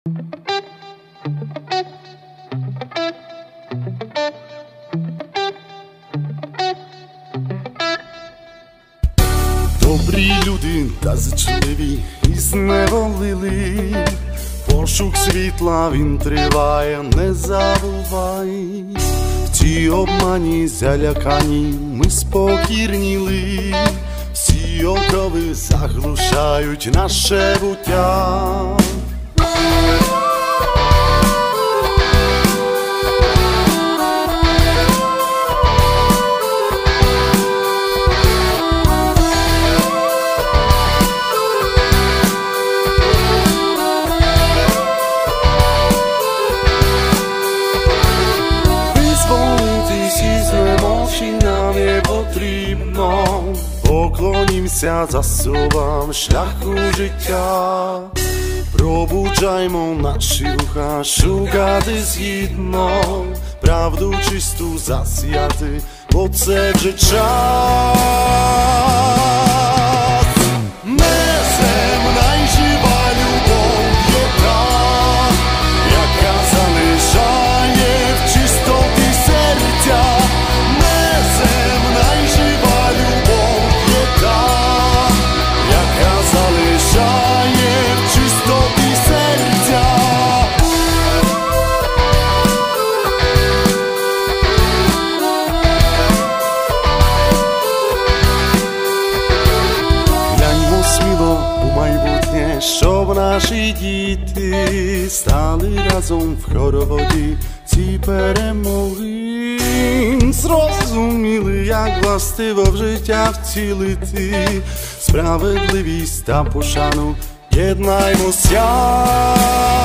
Добрі люди та зачливі і зневолили, пошук світла він триває, не забувай. В цій обмані залякані ми спокірніли, всі окрови заглушають наше буття. Нам є потрібно, поклонімся засобам шляху життя, пробуджаймо наші вуха, шукати згідно, правду чисту засіяти, бо це вже час. Неземна й жива любов є та, яка залишає в чистоті серця. Неземна й жива любов є та, яка залишає в чистоті серця. Гляньмо сміло у майбутнє, щоб наші діти стали разом в хороводі ці перемоги. Зрозуміли, як властиво в життя вцілити справедливість та пошану, єднаймося.